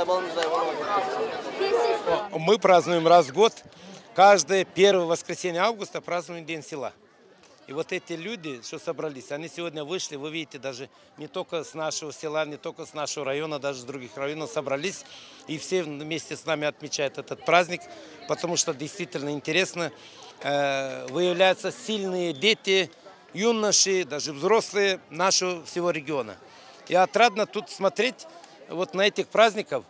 Мы празднуем раз в год. Каждое первое воскресенье августа празднуем День села. И вот эти люди, что собрались, они сегодня вышли, вы видите, даже не только с нашего села, не только с нашего района, даже с других районов собрались. И все вместе с нами отмечают этот праздник, потому что действительно интересно. Выявляются сильные дети, юноши, даже взрослые нашего всего региона. И отрадно тут смотреть, вот на этих праздниках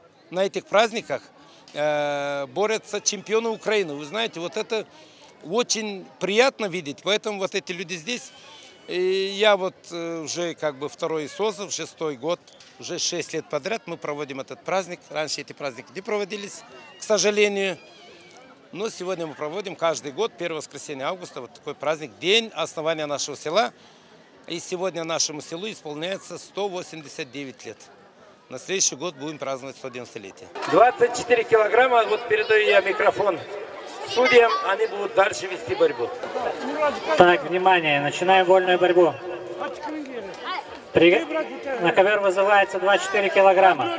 борются чемпионы Украины. Вы знаете, вот это очень приятно видеть, поэтому вот эти люди здесь. И я вот уже как бы второй созыв, 6-й год, уже 6 лет подряд мы проводим этот праздник. Раньше эти праздники не проводились, к сожалению. Но сегодня мы проводим каждый год, первое воскресенье августа, вот такой праздник, день основания нашего села. И сегодня нашему селу исполняется 189 лет. На следующий год будем праздновать 190-летие. 24 килограмма, вот передаю я микрофон судьям, они будут дальше вести борьбу. Так, внимание, начинаем вольную борьбу. На ковер вызывается 24 килограмма.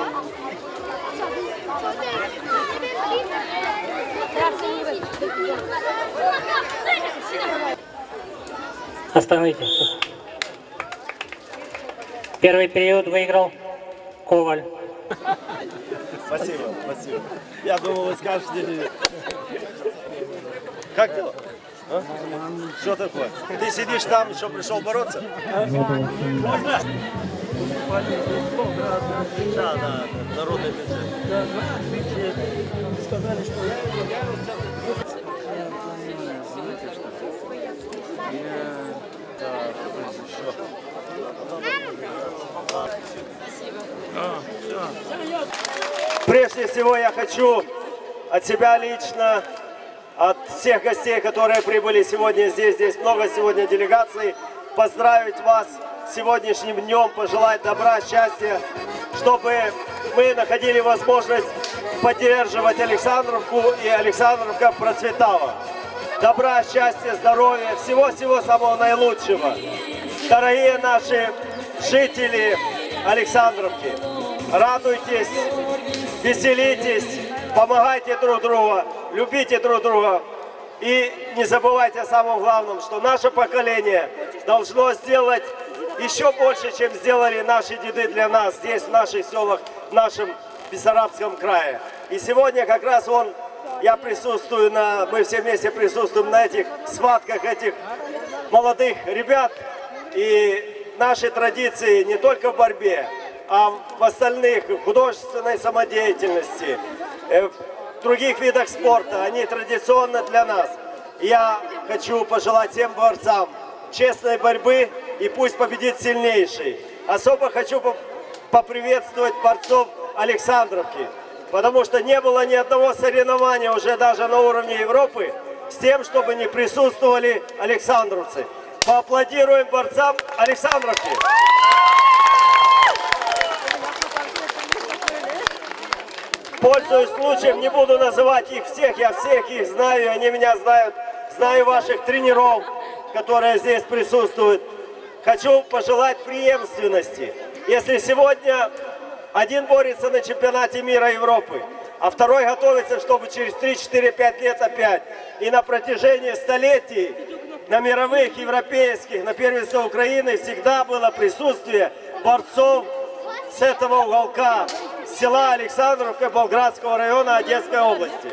Остановитесь. Первый период выиграл Коваль. Спасибо, спасибо. Я думал, вы скажете... Как дела? А? Что такое? Ты сидишь там, что пришел бороться? Можно? Да, народный бюджет. Да, бюджет. Сказали, что Прежде всего я хочу от себя лично, от всех гостей, которые прибыли сегодня здесь много сегодня делегаций, поздравить вас с сегодняшним днем, пожелать добра, счастья, чтобы мы находили возможность поддерживать Александровку и Александровка процветала. Добра, счастья, здоровья, всего-всего самого наилучшего. Дорогие наши жители Александровки, радуйтесь, веселитесь, помогайте друг другу, любите друг друга. И не забывайте о самом главном, что наше поколение должно сделать еще больше, чем сделали наши деды для нас здесь, в наших селах, в нашем Бессарабском крае. И сегодня как раз я присутствую мы все вместе присутствуем на этих схватках этих молодых ребят. И наши традиции не только в борьбе, а в остальных, в художественной самодеятельности, в других видах спорта, они традиционно для нас. Я хочу пожелать всем борцам честной борьбы, и пусть победит сильнейший. Особо хочу поприветствовать борцов Александровки, потому что не было ни одного соревнования уже даже на уровне Европы с тем, чтобы не присутствовали александровцы. Поаплодируем борцам Александровки. Пользуясь случаем, не буду называть их всех, я всех их знаю, они меня знают, знаю ваших тренеров, которые здесь присутствуют. Хочу пожелать преемственности. Если сегодня один борется на чемпионате мира Европы, а второй готовится, чтобы через 3-4-5 лет опять, и на протяжении столетий на мировых, европейских, на первенстве Украины всегда было присутствие борцов с этого уголка, села Александровка Болградского района Одесской области.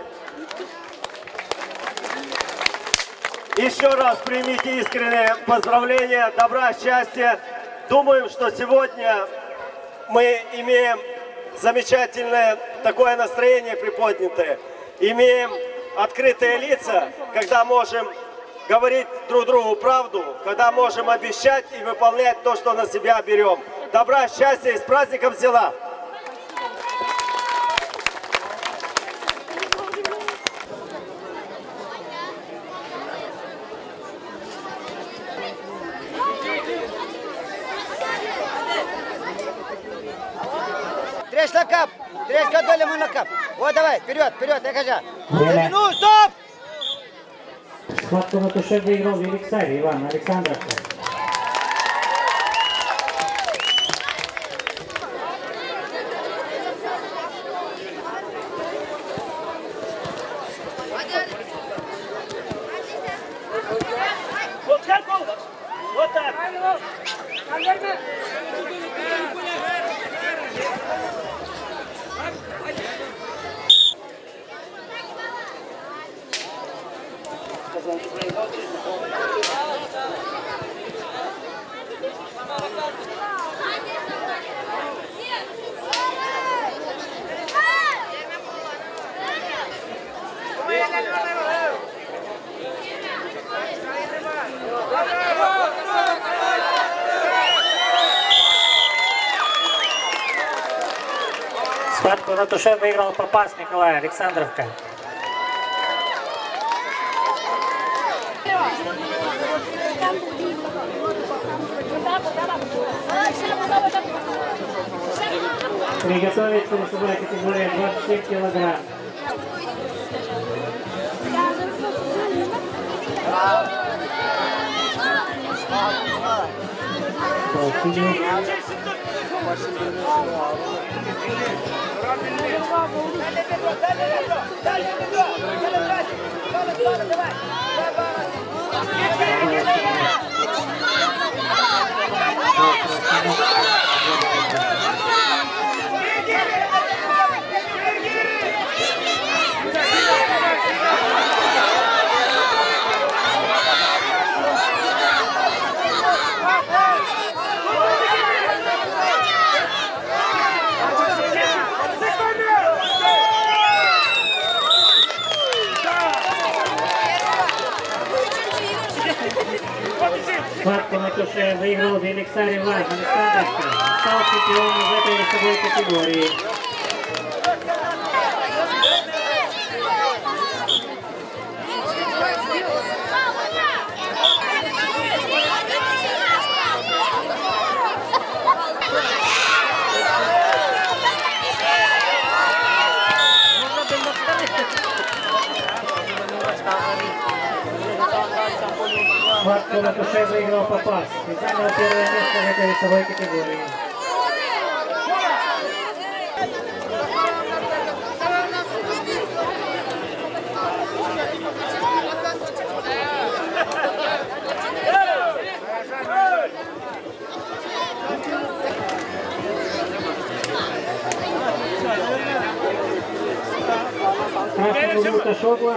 Еще раз примите искреннее поздравления, добра, счастья. Думаем, что сегодня мы имеем замечательное такое настроение приподнятое, имеем открытые лица, когда можем говорить друг другу правду, когда можем обещать и выполнять то, что на себя берем. Добра, счастья и с праздником села! Трешь на кап! Трешь кадоли мы на кап! Вот давай, вперед, вперед, я Ну, стоп! Схватку на туше выиграл Великсарь Иван Александровка. так. Схватку на туше выиграл Попас Николай, Александровка. Приготовиться весовая категория 27 килограмм. Схватку на туше выиграл Великсарий Влад, Александровка. Стал чемпионом в этой весовой категории. Схватку на туше выиграл Попас и занял первое место в этой весовой категории. Красная минута Шогла.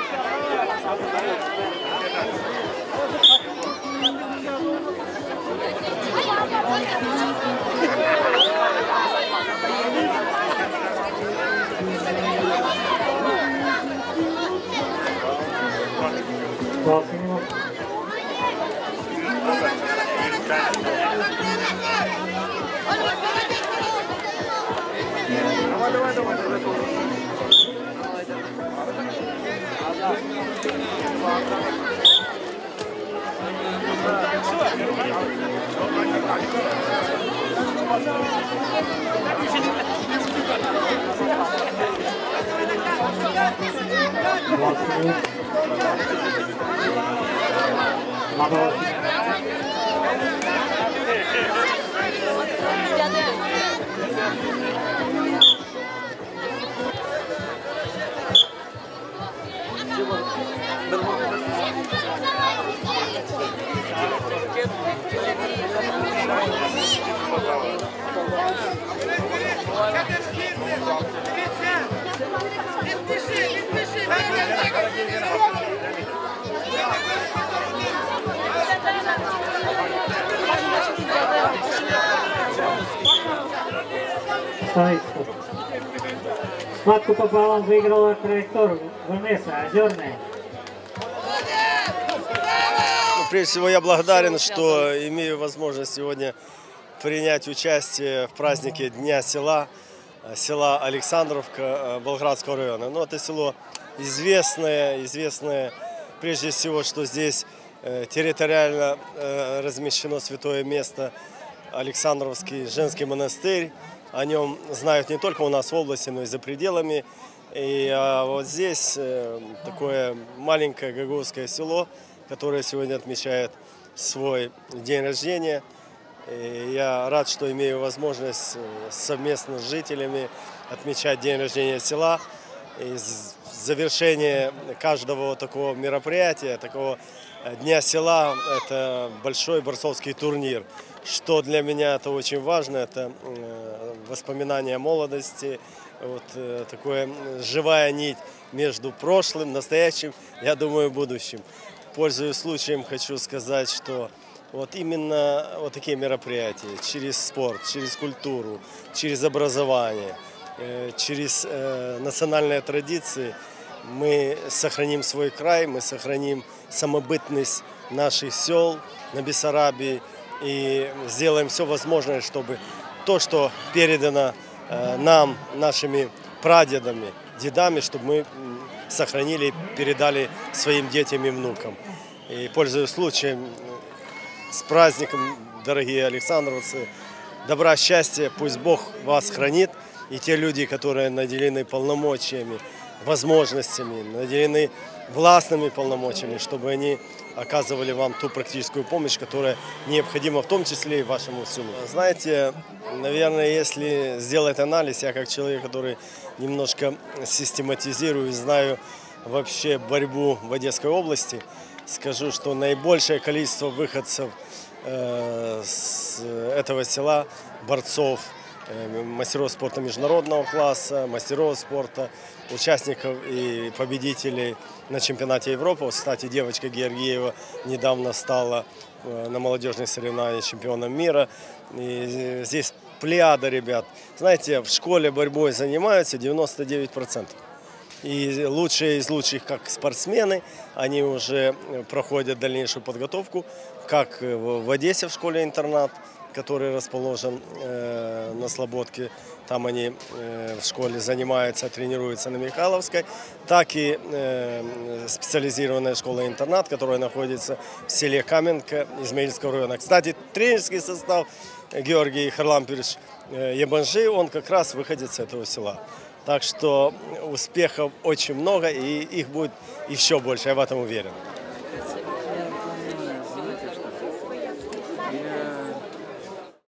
Схватку по баллам выиграла траектория Ванесса Озерная. Прежде всего я благодарен, что имею возможность сегодня принять участие в празднике Дня села Александровка Болградского района. Но это село известное прежде всего, что здесь территориально размещено святое место Александровский женский монастырь. О нем знают не только у нас в области, но и за пределами. И вот здесь такое маленькое гагаузское село, которое сегодня отмечает свой день рождения. И я рад, что имею возможность совместно с жителями отмечать день рождения села. И завершение каждого такого мероприятия, такого Дня села – это большой борцовский турнир. Что для меня это очень важно, это воспоминания молодости, вот такая живая нить между прошлым, настоящим, я думаю, будущим. Пользуясь случаем, хочу сказать, что вот именно вот такие мероприятия, через спорт, через культуру, через образование, через национальные традиции мы сохраним свой край, мы сохраним самобытность наших сел на Бессарабии и сделаем все возможное, чтобы то, что передано нам, нашими прадедами, дедами, чтобы мы сохранили и передали своим детям и внукам. И, пользуясь случаем, с праздником, дорогие александровцы, добра, счастья, пусть Бог вас хранит, и те люди, которые наделены полномочиями, возможностями, наделены властными полномочиями, чтобы они оказывали вам ту практическую помощь, которая необходима в том числе и вашему селу. Знаете, наверное, если сделать анализ, я как человек, который немножко систематизирую и знаю вообще борьбу в Одесской области, скажу, что наибольшее количество выходцев с этого села, борцов, мастеров спорта международного класса, мастеров спорта, участников и победителей на чемпионате Европы. Кстати, девочка Георгиева недавно стала на молодежных соревнованиях чемпионом мира. И здесь плеяда ребят. Знаете, в школе борьбой занимаются 99%. И лучшие из лучших, как спортсмены, они уже проходят дальнейшую подготовку, как в Одессе в школе-интернат, который расположен на Слободке. Там они в школе занимаются, тренируются на Михайловской, так и специализированная школа-интернат, которая находится в селе Каменка Измаильского района. Кстати, тренерский состав Георгий Харлампирович Ебанжи, он как раз выходит с этого села. Так что успехов очень много, и их будет еще больше, я в этом уверен.